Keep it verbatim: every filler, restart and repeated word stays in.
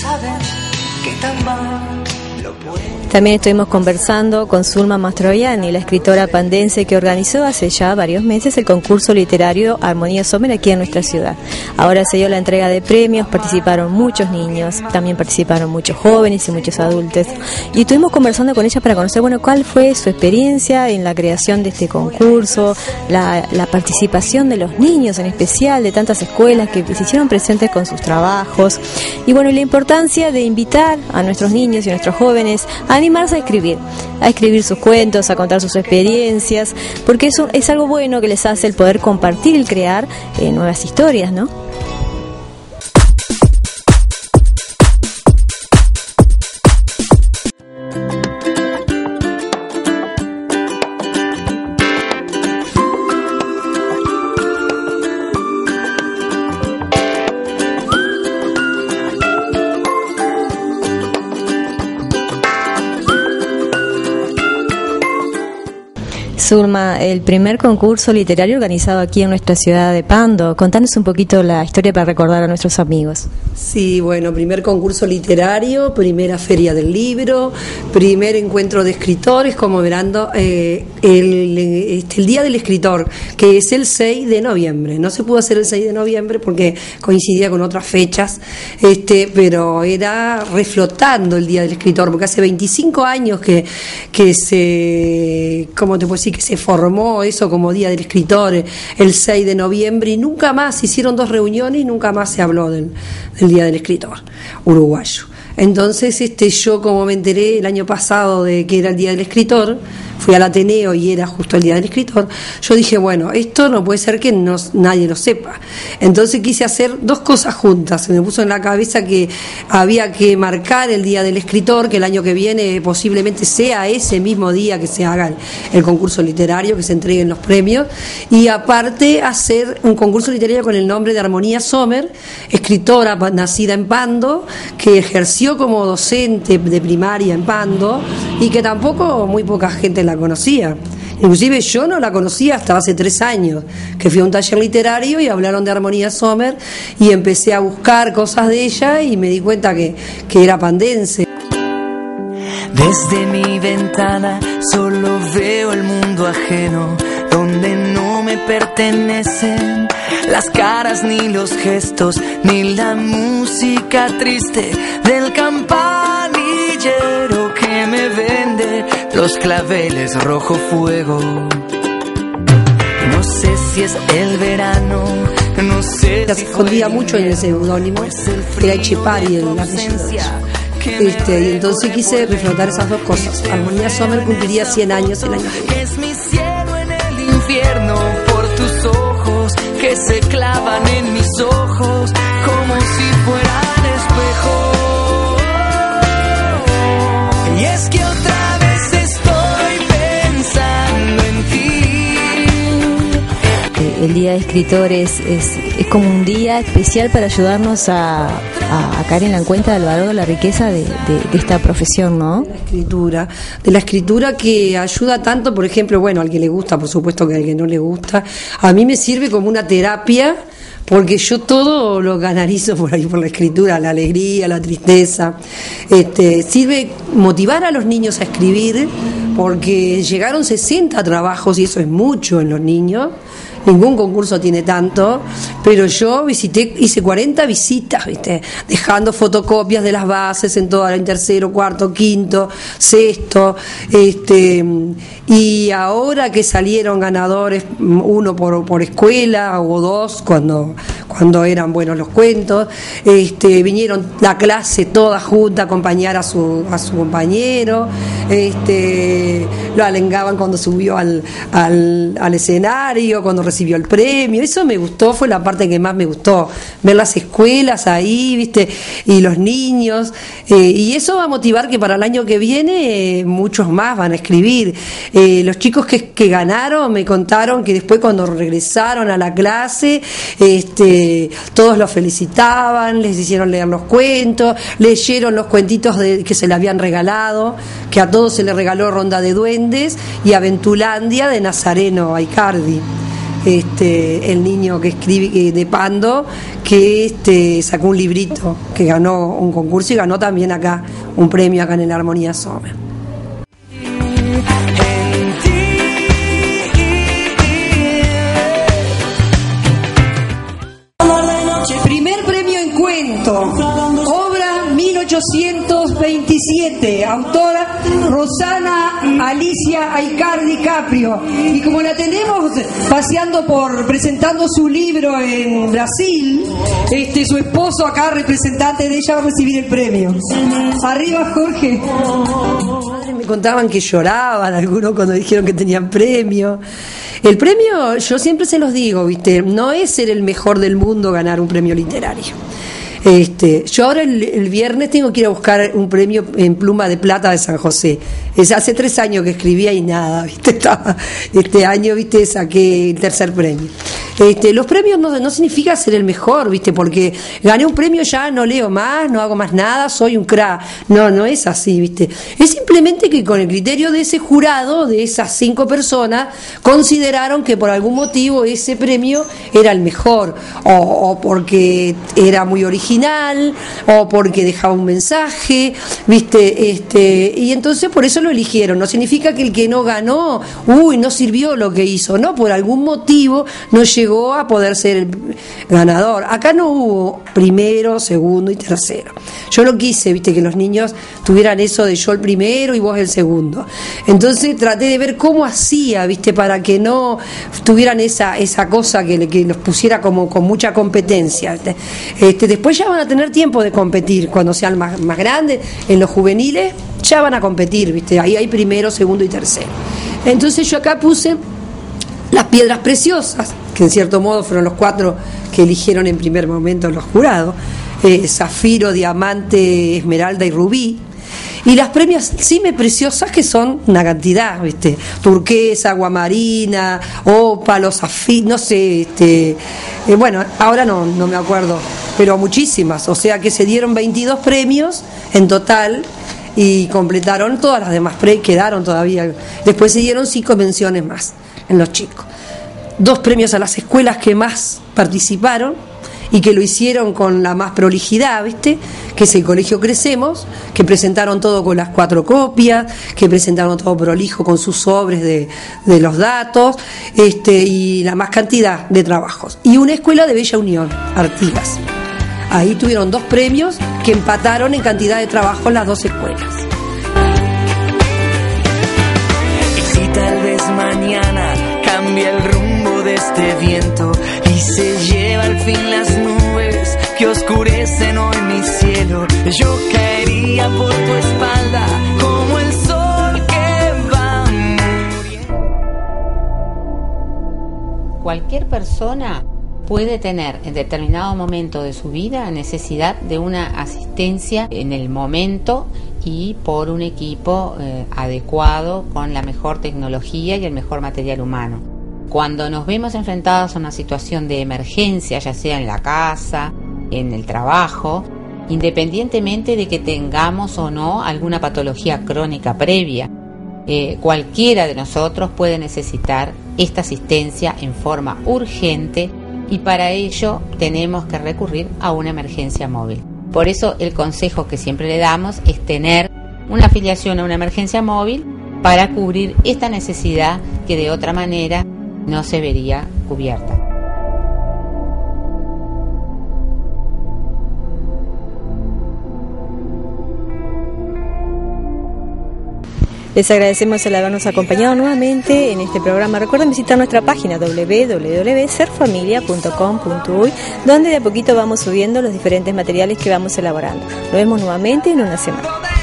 saben que tan mal lo pueden. También estuvimos conversando con Zulma Mastroianni, la escritora pandense que organizó hace ya varios meses el concurso literario Armonía Sommer aquí en nuestra ciudad. Ahora se dio la entrega de premios, participaron muchos niños, también participaron muchos jóvenes y muchos adultos. Y estuvimos conversando con ella para conocer, bueno, cuál fue su experiencia en la creación de este concurso, la, la participación de los niños en especial, de tantas escuelas que se hicieron presentes con sus trabajos. Y bueno, la importancia de invitar a nuestros niños y a nuestros jóvenes a animarse a escribir, a escribir sus cuentos, a contar sus experiencias, porque eso es algo bueno que les hace el poder compartir y crear eh, nuevas historias, ¿no? Zulma, el primer concurso literario organizado aquí en nuestra ciudad de Pando. Contanos un poquito la historia para recordar a nuestros amigos. Sí, bueno, primer concurso literario, primera feria del libro, primer encuentro de escritores, como verán, eh, el, este, el Día del Escritor, que es el seis de noviembre. No se pudo hacer el seis de noviembre porque coincidía con otras fechas, este, pero era reflotando el Día del Escritor, porque hace veinticinco años que, que se, ¿cómo te puedo decir? Que se formó eso como Día del Escritor el seis de noviembre y nunca más, se hicieron dos reuniones y nunca más se habló del, del Día del Escritor uruguayo. Entonces este, yo como me enteré el año pasado de que era el Día del Escritor, fui al Ateneo y era justo el Día del Escritor, yo dije, bueno, esto no puede ser que no, nadie lo sepa. Entonces quise hacer dos cosas juntas. Se me puso en la cabeza que había que marcar el Día del Escritor, que el año que viene posiblemente sea ese mismo día que se haga el, el concurso literario, que se entreguen los premios, y aparte hacer un concurso literario con el nombre de Armonía Sommer, escritora nacida en Pando, que ejerció como docente de primaria en Pando y que tampoco muy poca gente la conocía. Inclusive yo no la conocía hasta hace tres años, que fui a un taller literario y hablaron de Armonía Sommer y empecé a buscar cosas de ella y me di cuenta que, que era pandense. Desde mi ventana solo veo el mundo ajeno, donde no me pertenecen las caras ni los gestos, ni la música triste del campanillero que me vende los claveles rojo fuego. No sé si es el verano, no sé. Se escondía mucho en el seudónimo, que era Echepari el apellido. Este, y entonces quise reflotar esas dos cosas. Armonía Sommer cumpliría cien años el año que viene. Es mi cielo en el infierno por tus ojos que se clavan en mis ojos como si fueran espejos. Y es que otra vez estoy pensando en ti. El Día de Escritores es, es como un día especial para ayudarnos a, a, a caer en la cuenta del valor de la riqueza de, de, de esta profesión, ¿no? De la escritura, de la escritura que ayuda tanto, por ejemplo, bueno, al que le gusta, por supuesto que al que no le gusta, a mí me sirve como una terapia, porque yo todo lo canalizo por ahí, por la escritura, la alegría, la tristeza. Este, sirve motivar a los niños a escribir, porque llegaron sesenta trabajos y eso es mucho en los niños. Ningún concurso tiene tanto, pero yo visité, hice cuarenta visitas, ¿viste? Dejando fotocopias de las bases en todo, en tercero, cuarto, quinto, sexto, este, y ahora que salieron ganadores, uno por, por escuela o dos, cuando, cuando eran buenos los cuentos, este, vinieron la clase toda junta a acompañar a su, a su compañero, este, lo alengaban cuando subió al, al, al escenario, cuando recibió el premio. Eso me gustó, fue la parte que más me gustó, ver las escuelas ahí, viste, y los niños, eh, y eso va a motivar que para el año que viene eh, muchos más van a escribir. Eh, los chicos que, que ganaron me contaron que después cuando regresaron a la clase, este, todos los felicitaban, les hicieron leer los cuentos, leyeron los cuentitos de, que se le habían regalado, que a todos se les regaló Ronda de Duendes y Aventulandia de Nazareno Aicardi. este, el niño que escribe de Pando, que este, sacó un librito, que ganó un concurso y ganó también acá un premio acá en el Armonía Sommer. Primer premio en cuento, obra mil ochocientos veintisiete, autora Rosana Alicia Aicardi Caprio, y como la tenemos paseando por, presentando su libro en Brasil, este, su esposo acá, representante de ella, va a recibir el premio. Arriba, Jorge. Me contaban que lloraban algunos cuando dijeron que tenían premio. El premio, yo siempre se los digo, ¿viste? No es ser el mejor del mundo ganar un premio literario. Este, yo ahora el, el viernes tengo que ir a buscar un premio en pluma de plata de San José. Es hace tres años que escribía y nada, ¿viste? Estaba, este año, ¿viste? Saqué el tercer premio. Este, los premios no, no significa ser el mejor, ¿viste? Porque gané un premio, ya no leo más, no hago más nada, soy un crack. No, no es así, ¿viste? Es simplemente que con el criterio de ese jurado, de esas cinco personas, consideraron que por algún motivo ese premio era el mejor, o, o porque era muy original, o porque dejaba un mensaje, ¿viste? Este, y entonces por eso lo eligieron. No significa que el que no ganó, uy, no sirvió lo que hizo, no, por algún motivo no llegó a poder ser el ganador. Acá no hubo primero, segundo y tercero. Yo no quise, viste, que los niños tuvieran eso de yo el primero y vos el segundo. Entonces traté de ver cómo hacía, viste, para que no tuvieran esa esa cosa que, que los pusiera como con mucha competencia. Este, después ya van a tener tiempo de competir cuando sean más, más grandes, en los juveniles ya van a competir, viste, ahí hay primero, segundo y tercero. Entonces yo acá puse las piedras preciosas, que en cierto modo fueron los cuatro que eligieron en primer momento los jurados, eh, zafiro, diamante, esmeralda y rubí. Y las premias cime preciosas, que son una cantidad, ¿viste? Turquesa, aguamarina, ópalo, zafiro, no sé, este, eh, bueno, ahora no, no me acuerdo, pero muchísimas. O sea que se dieron veintidós premios en total y completaron todas las demás premios, quedaron todavía. Después se dieron cinco menciones más en los chicos. Dos premios a las escuelas que más participaron y que lo hicieron con la más prolijidad, ¿viste? Que es el Colegio Crecemos, que presentaron todo con las cuatro copias, que presentaron todo prolijo con sus sobres de, de los datos, este, y la más cantidad de trabajos. Y una escuela de Bella Unión, Artigas. Ahí tuvieron dos premios que empataron en cantidad de trabajos las dos escuelas. Y si tal vez mañana cambia el rumbo de este viento y se lleva al fin las nubes que oscurecen hoy mi cielo, yo caería por tu espalda como el sol que va muriendo. Cualquier persona puede tener en determinado momento de su vida necesidad de una asistencia en el momento y por un equipo eh, adecuado, con la mejor tecnología y el mejor material humano. Cuando nos vemos enfrentados a una situación de emergencia, ya sea en la casa, en el trabajo, independientemente de que tengamos o no alguna patología crónica previa, eh, cualquiera de nosotros puede necesitar esta asistencia en forma urgente, y para ello tenemos que recurrir a una emergencia móvil. Por eso el consejo que siempre le damos es tener una afiliación a una emergencia móvil para cubrir esta necesidad que de otra manera no se vería cubierta. Les agradecemos el habernos acompañado nuevamente en este programa. Recuerden visitar nuestra página doble u doble u doble u punto ser familia punto com punto uy, donde de a poquito vamos subiendo los diferentes materiales que vamos elaborando. Nos vemos nuevamente en una semana.